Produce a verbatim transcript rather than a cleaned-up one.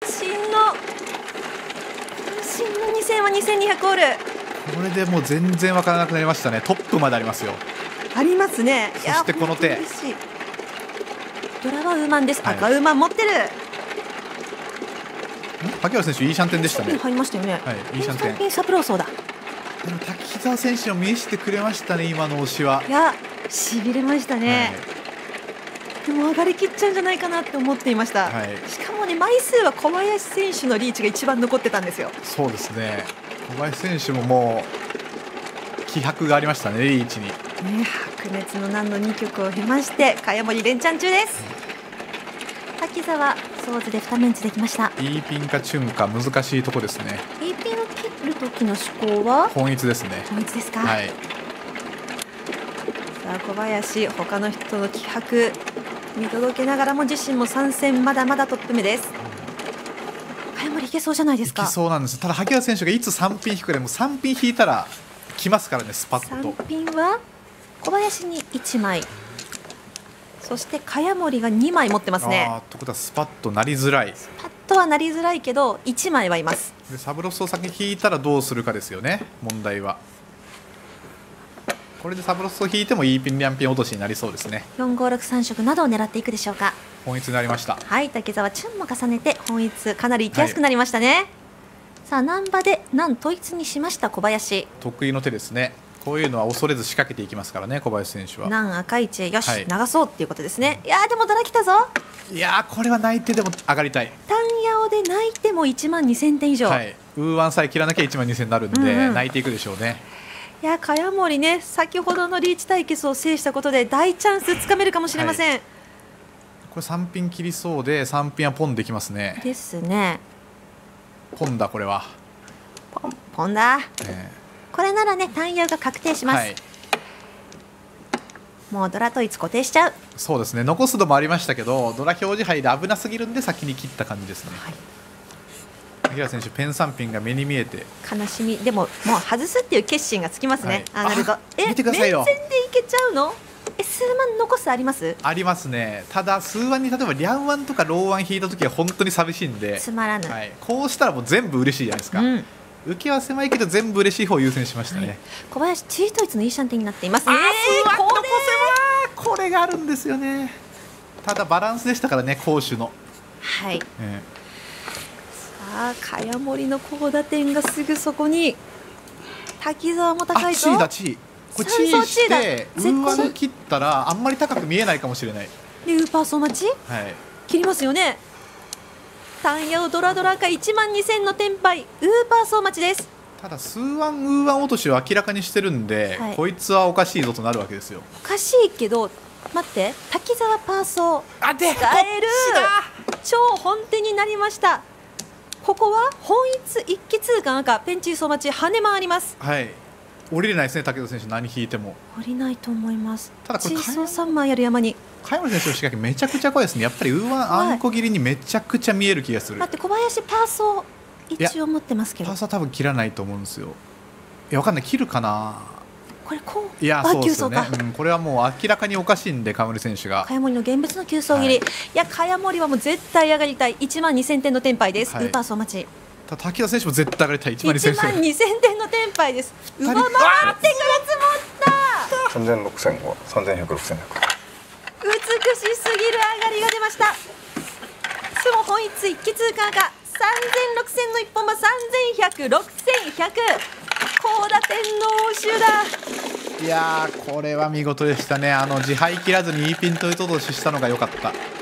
身の渾身のにせんはにせんにひゃくオール。 これでもう全然分からなくなりましたね。トップまでありますよ。 ありますね。 そしてこの手。 いや、嬉しい。ドラはウーマンです。 はい、 赤ウーマン持ってる。 萩原選手いいシャンテンでしたね。 入りましたよね。 はい、いいシャンテン。 スタンピンサプローソーだ。 でも滝沢選手も見せてくれましたね、今の押しは。 いや、しびれましたね。はい、でも上がりきっちゃうんじゃないかなって思っていました。はい、しかもね、枚数は小林選手のリーチが一番残ってたんですよ。 そうですね。小林選手ももう気迫がありましたね、リーチに。 ね、白熱の難のに局を経まして茅森連チャン中です。滝沢ソーズでにメンチできました。 E ピンかチュンか難しいとこですね。 E ピンを切る時の思考は本一ですね。 本一ですか。 はい、 さあ小林、他の人の気迫見届けながらも自身も参戦、まだまだトップ目です。茅森いけそうじゃないですか。 いけそうなんです。ただ萩原選手がいつさんピン引くかでもさんピン引いたら来ますからね、スパッと。さんピンは小林にいちまい、そして茅森がにまい持ってますね。 あということはスパッとなりづらい。 スパッとはなりづらいけどいちまいはいます。 でサブロスを先に引いたらどうするかですよね、問題は。これでサブロスを引いても E ピンリャンピン落としになりそうですね。 よんごろくさん色などを狙っていくでしょうか。 本一になりました。 はい、滝沢チュンも重ねて本一かなりいきやすくなりましたね。はい、さあ難波で難統一にしました小林。 得意の手ですね。こういうのは恐れず仕掛けていきますからね、小林選手は。 難赤いチェよし、 はい、 流そうっていうことですね。いやーでもドラ来たぞ。 いやーこれは泣いてでも上がりたい。 単ヤオで泣いてもいちまんにせんてん以上。 はい、ウーワンさえ切らなきゃいちまんにせんになるんで、うんうん、泣いていくでしょうね。いや茅森ね、先ほどのリーチ対決を制したことで大チャンスつかめるかもしれません。はい、 これさんピン切りそうでさんピンはポンできますね。 ですね。 ポンだこれは。 ポンポンだ、 ね、 これならね単ヤオが確定します。はい、もうドラ統一固定しちゃう。 そうですね。残すのもありましたけどドラ表示杯で危なすぎるんで先に切った感じですね。はい、萩原選手ペンさんピンが目に見えて悲しみ。でももう外すっていう決心がつきますね。はい、あなるとえ見てくださいよ。 面前でいけちゃうの。え数万残すありますありますね。ただ数万に例えばリャンワンとかローワン引いた時は本当に寂しいんでつまらぬ、 はい、こうしたらもう全部嬉しいじゃないですか。うん、受けは狭いけど全部嬉しい方を優先しましたね。はい、 小林チートイツのいいシャンテンになっていますね。 あこれこれがあるんですよね。ただバランスでしたからね、攻守の。 はい、えー、さあ茅森の高打点がすぐそこに。滝沢も高いぞ。 チーだチー。これチーしてウーワン切ったらあんまり高く見えないかもしれない。 でウーパーソー待ち、 はい、 切りますよね。単ヤオドラドラ赤いちまんにせんのテンパイウーパーソー待ちです。 ただ数ワンウーワン落としを明らかにしてるんで、はい、こいつはおかしいぞとなるわけですよ。 おかしいけど待って、滝沢パーソーあで使える。超本手になりました。ここは本一一気通貫赤ペンチーソー待ち跳ね回ります。 はい、降りれないですね。武田選手何引いても降りないと思います。 ただこれチーソーさんまいある山に茅森選手の仕掛けめちゃくちゃ怖いですね。やっぱりウーワンあんこ切りにめちゃくちゃ見える気がする。 待って小林パーソー一応持ってますけどパーソー多分切らないと思うんですよ。いやわかんない、切るかな。 これこういやそうですよね、うん、これはもう明らかにおかしいんで茅森選手が茅森の現物の急走切り、はい、いや茅森はもう絶対上がりたいいちまんにせんてんのテンパイです。はい、ウーパーソー待ち。 滝田選手も絶対上がりたいいちまんにせんてんのテンパイです。上回ってから積もったさんぜんろくせんご、さんぜんひゃく、ろくせんひゃく。 美しすぎる上がりが出ました。しかも本一一気通過がさんぜんろくせんの一本はさんぜんひゃく、ろくせんひゃく高打点の応酬だ。 いやーこれは見事でしたね。あの自敗切らずに E ピンというと落とししたのが良かった。